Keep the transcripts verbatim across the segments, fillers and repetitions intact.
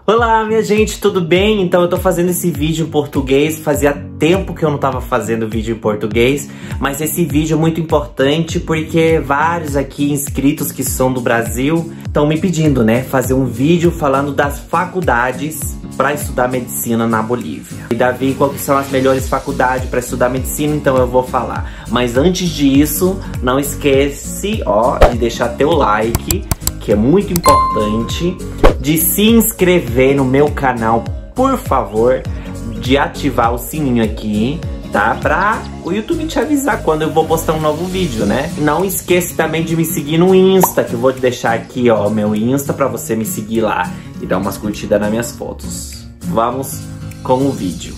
Olá, minha gente, tudo bem? Então eu tô fazendo esse vídeo em português. Fazia tempo que eu não tava fazendo vídeo em português, mas esse vídeo é muito importante porque vários aqui inscritos que são do Brasil estão me pedindo, né, fazer um vídeo falando das faculdades para estudar medicina na Bolívia. E Davi, quais são as melhores faculdades para estudar medicina? Então eu vou falar. Mas antes disso, não esquece, ó, de deixar teu like, que é muito importante, de se inscrever no meu canal, por favor, de ativar o sininho aqui, tá? Pra o YouTube te avisar quando eu vou postar um novo vídeo, né? Não esqueça também de me seguir no Insta, que eu vou deixar aqui, ó, meu Insta pra você me seguir lá e dar umas curtidas nas minhas fotos. Vamos com o vídeo.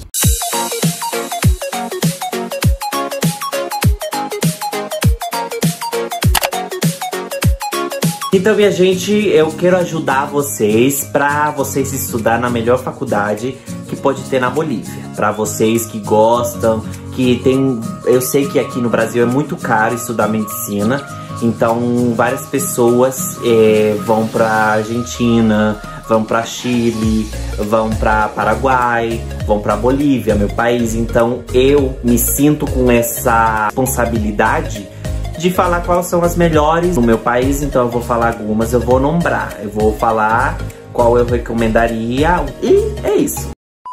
Então, minha gente, eu quero ajudar vocês para vocês estudar na melhor faculdade que pode ter na Bolívia. Para vocês que gostam, que tem... Eu sei que aqui no Brasil é muito caro estudar medicina, então várias pessoas é, vão para Argentina, vão para Chile, vão para Paraguai, vão para Bolívia, meu país. Então eu me sinto com essa responsabilidade de falar quais são as melhores no meu país. Então eu vou falar algumas, eu vou nombrar, eu vou falar qual eu recomendaria e é isso.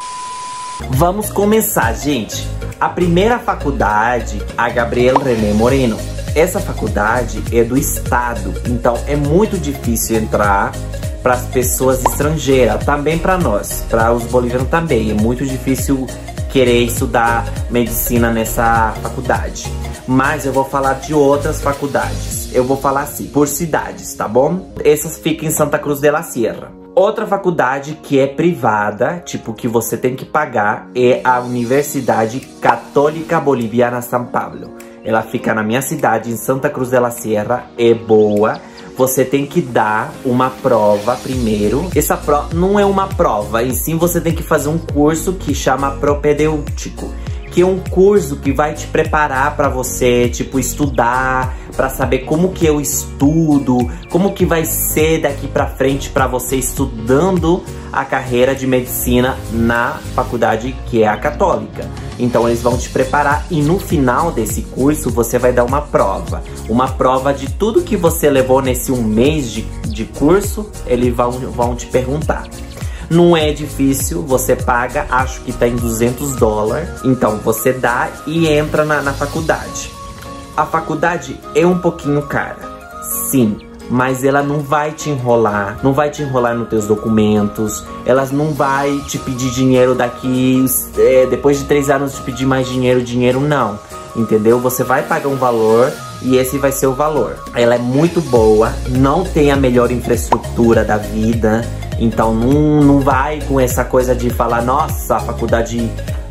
Vamos começar, gente. A primeira faculdade, a Gabriel René Moreno. Essa faculdade é do estado, então é muito difícil entrar para as pessoas estrangeiras, também para nós, para os bolivianos também. É muito difícil querer estudar medicina nessa faculdade. Mas eu vou falar de outras faculdades. Eu vou falar assim, por cidades, tá bom? Essas ficam em Santa Cruz de la Sierra. Outra faculdade que é privada, tipo que você tem que pagar, é a Universidade Católica Boliviana São Pablo. Ela fica na minha cidade, em Santa Cruz de la Sierra, é boa. Você tem que dar uma prova primeiro. Essa prova não é uma prova, em sim você tem que fazer um curso que chama propedêutico, que é um curso que vai te preparar para você, tipo, estudar, para saber como que eu estudo, como que vai ser daqui para frente para você estudando a carreira de medicina na faculdade que é a católica. Então eles vão te preparar e no final desse curso você vai dar uma prova. Uma prova de tudo que você levou nesse um mês de, de curso, eles vão, vão te perguntar. Não é difícil, você paga, acho que tá em duzentos dólares. Então você dá e entra na, na faculdade. A faculdade é um pouquinho cara, sim, mas ela não vai te enrolar, não vai te enrolar nos teus documentos, elas não vai te pedir dinheiro daqui, é, depois de três anos te pedir mais dinheiro, dinheiro não, entendeu? Você vai pagar um valor e esse vai ser o valor. Ela é muito boa, não tem a melhor infraestrutura da vida, então não, não vai com essa coisa de falar, nossa, a faculdade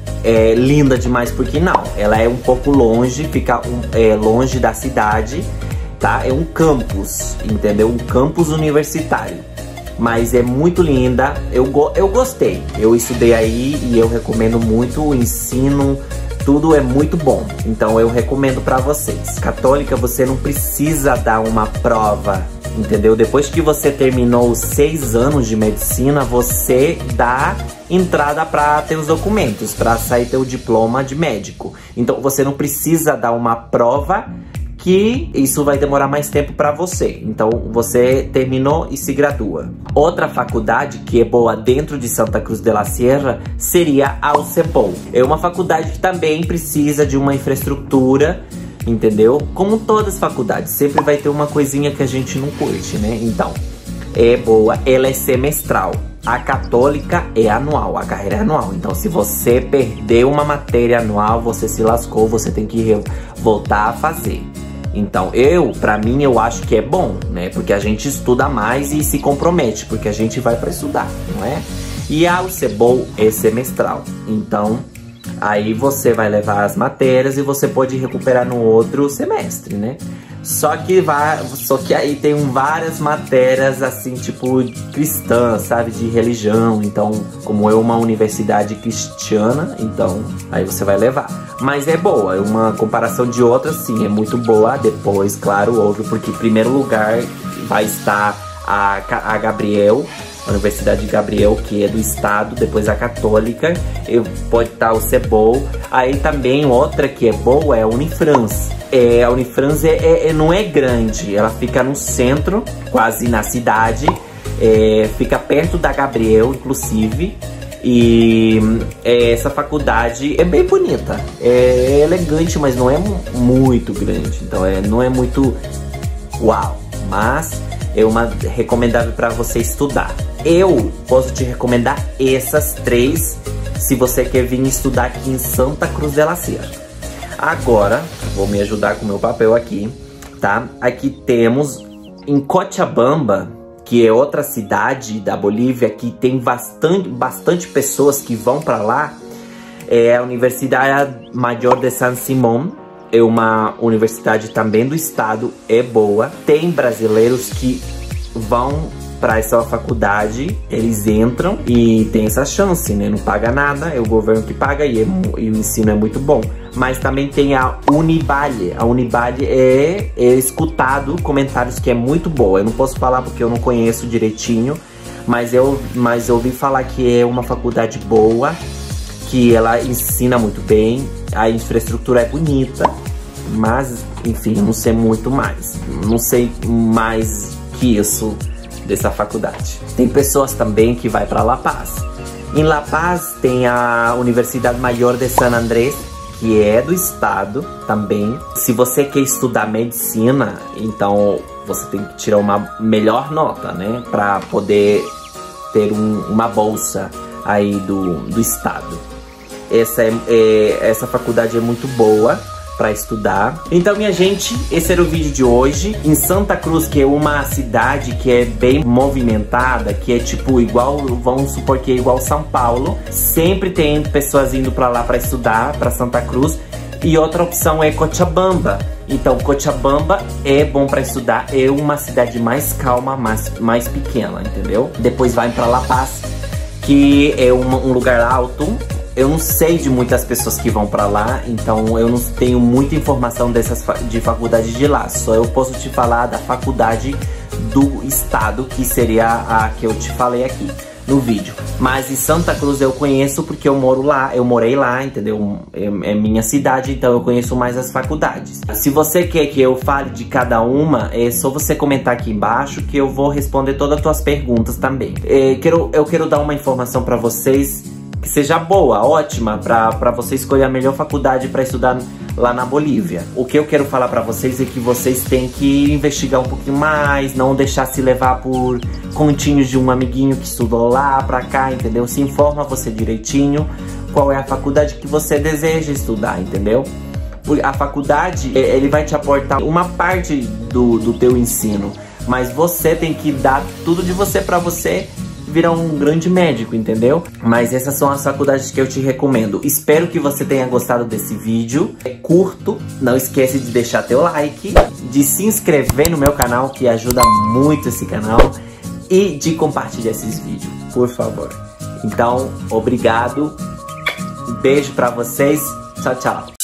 é linda demais, porque não. Ela é um pouco longe, fica um, é, longe da cidade, tá? É um campus, entendeu? Um campus universitário. Mas é muito linda, eu, go eu gostei. Eu estudei aí e eu recomendo muito o ensino. Tudo é muito bom, então eu recomendo pra vocês. Católica, você não precisa dar uma prova, entendeu? Depois que você terminou os seis anos de medicina, você dá entrada pra ter os documentos, pra sair teu diploma de médico. Então você não precisa dar uma prova, que isso vai demorar mais tempo para você. Então você terminou e se gradua. Outra faculdade que é boa dentro de Santa Cruz de la Sierra seria a U C E B O. É uma faculdade que também precisa de uma infraestrutura, entendeu? Como todas as faculdades, sempre vai ter uma coisinha que a gente não curte, né? Então, é boa, ela é semestral. A católica é anual, a carreira é anual. Então se você perdeu uma matéria anual, você se lascou, você tem que voltar a fazer. Então eu, pra mim, eu acho que é bom, né? Porque a gente estuda mais e se compromete, porque a gente vai pra estudar, não é? E a U C E B O é semestral. Então aí você vai levar as matérias e você pode recuperar no outro semestre, né? Só que, vai, só que aí tem várias matérias assim, tipo, cristãs, sabe? De religião. Então, como é uma universidade cristiana, então aí você vai levar. Mas é boa, é uma comparação de outras, sim, é muito boa. Depois, claro, óbvio, porque em primeiro lugar vai estar a, a Gabriel, a Universidade Gabriel, que é do estado, depois a Católica, eu, pode estar o Cebol. Aí também outra que é boa é a Unifrance. É, a Unifrance é, é, não é grande, ela fica no centro, quase na cidade, é, fica perto da Gabriel, inclusive. E é, essa faculdade é bem bonita, é elegante, mas não é muito grande, então é, não é muito uau, mas é uma recomendável para você estudar. Eu posso te recomendar essas três se você quer vir estudar aqui em Santa Cruz de la Sierra. Agora, vou me ajudar com o meu papel aqui, tá? Aqui temos em Cochabamba, que é outra cidade da Bolívia que tem bastante, bastante pessoas que vão para lá. É a Universidade Maior de San Simón, é uma universidade também do estado, é boa. Tem brasileiros que vão para essa faculdade, eles entram e tem essa chance, né? Não paga nada, é o governo que paga e, é, e o ensino é muito bom. Mas também tem a Univalle. A Univalle é, é escutado comentários que é muito boa. Eu não posso falar porque eu não conheço direitinho, mas eu, mas eu ouvi falar que é uma faculdade boa, que ela ensina muito bem, a infraestrutura é bonita, mas enfim, eu não sei muito mais. Não sei mais que isso dessa faculdade. Tem pessoas também que vai para La Paz. Em La Paz tem a Universidade Maior de San Andrés, que é do estado também. Se você quer estudar medicina, então você tem que tirar uma melhor nota, né? Para poder ter um, uma bolsa aí do, do estado. Essa, é, é, essa faculdade é muito boa para estudar. Então, minha gente, esse era o vídeo de hoje. Em Santa Cruz, que é uma cidade que é bem movimentada, que é tipo igual, vamos supor que é igual São Paulo, sempre tem pessoas indo para lá para estudar, para Santa Cruz. E outra opção é Cochabamba. Então, Cochabamba é bom para estudar, é uma cidade mais calma, mais, mais pequena, entendeu? Depois vai para La Paz, que é um, um lugar alto. Eu não sei de muitas pessoas que vão pra lá, então eu não tenho muita informação dessas fa de faculdades de lá. Só eu posso te falar da faculdade do estado, que seria a que eu te falei aqui no vídeo. Mas em Santa Cruz eu conheço porque eu moro lá, eu morei lá, entendeu? É, é minha cidade, então eu conheço mais as faculdades. Se você quer que eu fale de cada uma, é só você comentar aqui embaixo que eu vou responder todas as tuas perguntas também. É, quero, eu quero dar uma informação pra vocês que seja boa, ótima, para você escolher a melhor faculdade para estudar lá na Bolívia. O que eu quero falar para vocês é que vocês têm que investigar um pouquinho mais, não deixar se levar por continhos de um amiguinho que estudou lá pra cá, entendeu? Se informa você direitinho qual é a faculdade que você deseja estudar, entendeu? A faculdade, ele vai te aportar uma parte do, do teu ensino, mas você tem que dar tudo de você para você virar um grande médico, entendeu? Mas essas são as faculdades que eu te recomendo. Espero que você tenha gostado desse vídeo. É curto, não esquece de deixar teu like, de se inscrever no meu canal, que ajuda muito esse canal, e de compartilhar esses vídeos, por favor. Então, obrigado, beijo pra vocês, tchau, tchau.